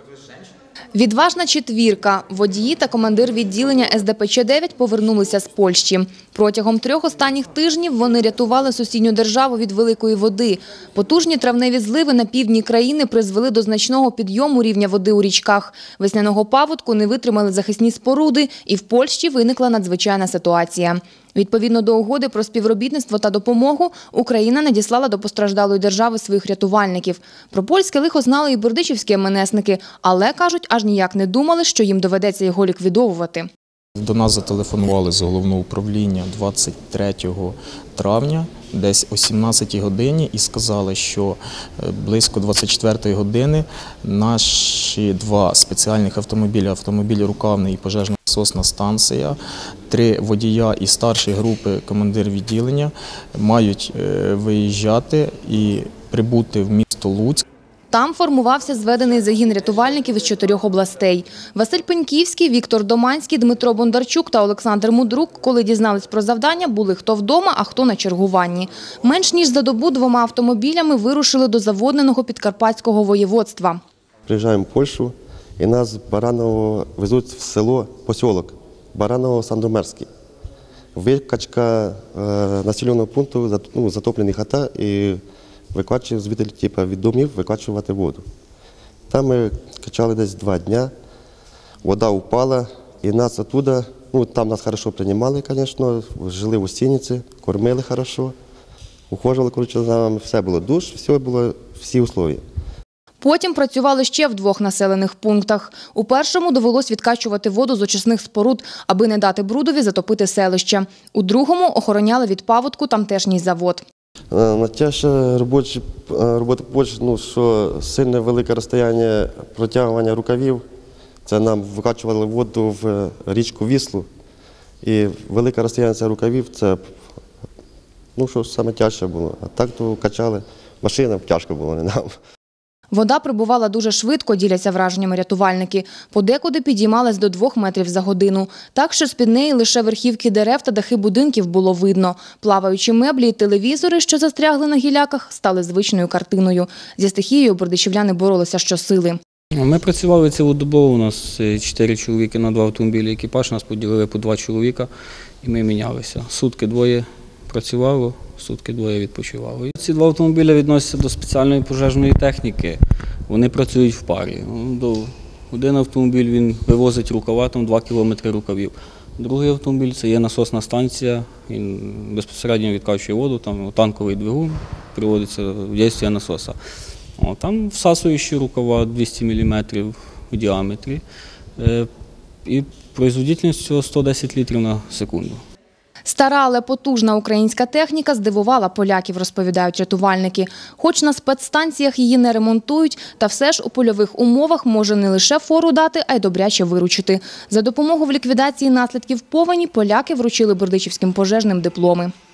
Відважна четвірка, водії та командир відділення СДПЧ-9 повернулися з Польщі. Протягом 3 останніх тижнів вони рятували сусідню державу від великої води. Потужні травневі зливи на півдні країни призвели до значного підйому рівня води у річках. Весняного паводку не витримали захисні споруди, і в Польщі виникла надзвичайна ситуація. Відповідно до угоди про співробітництво та допомогу, Україна надіслала до постраждалої держави своїх рятувальників. Про польське лихо знали і бердичівські МНСники, але, кажуть, аж ніяк не думали, що їм доведеться його ліквідовувати. До нас зателефонували з головного управління 23 травня, десь о 17 годині, і сказали, що близько 24 години наші 2 спеціальних автомобілі, автомобіль рукавний і пожежна насосна станція, 3 водія і старшої групи командир відділення мають виїжджати і прибути в місто Луцьк. Там формувався зведений загін рятувальників із 4 областей. Василь Пеньківський, Віктор Доманський, Дмитро Бондарчук та Олександр Мудрук, коли дізнались про завдання, були хто вдома, а хто на чергуванні. Менш ніж за добу 2 автомобілями вирушили до заводненого Підкарпатського воєводства. Приїжджаємо в Польщу і нас з Бараново везуть в село, посілок Бараново-Сандомерський. Викачка населеного пункту, затоплені хата і викачують звідти від домів викачувати воду. Там ми качали десь 2 дня, вода упала і нас оттуда, там нас добре приймали, звісно, жили в гостиниці, кормили добре, ухажували за нами, все було душ, всі умови. Потім працювали ще в 2 населених пунктах. У першому довелось відкачувати воду з очисних споруд, аби не дати брудові затопити селище. У другому охороняли від паводку тамтешній завод. Найтяжча робота Польщі, що сильне велике розстояння протягування рукавів. Це нам викачували воду в річку Віслу. І велике розстояння цих рукавів, це, що саме тяжче було. А так то качали, машинам тяжко було, не нам. Вода прибувала дуже швидко, діляться враженнями рятувальники. Подекуди підіймалась до 2 метрів за годину. Так, що з-під неї лише верхівки дерев та дахи будинків було видно. Плаваючі меблі і телевізори, що застрягли на гіляках, стали звичною картиною. Зі стихією бердичівляни боролися щосили. Ми працювали цілодобово, у нас 4 чоловіки на 2 автомобілі екіпаж, нас поділили по 2 чоловіка і ми мінялися. Сутки 2 працювало, сутки 2 відпочивало. Ці 2 автомобілі відносяться до спеціальної пожежної техніки, вони працюють в парі. Один автомобіль він вивозить рукава, там 2 кілометри рукавів. Другий автомобіль – це є насосна станція, він безпосередньо відкачує воду, там танковий двигун, приводиться в дійство насоса. Там всасуючі рукава 200 мм в діаметрі і производительність цього 110 літрів на секунду. Стара, але потужна українська техніка здивувала поляків, розповідають рятувальники. Хоч на спецстанціях її не ремонтують, та все ж у польових умовах може не лише фору дати, а й добряче виручити. За допомогу в ліквідації наслідків повені поляки вручили бердичівським пожежним дипломи.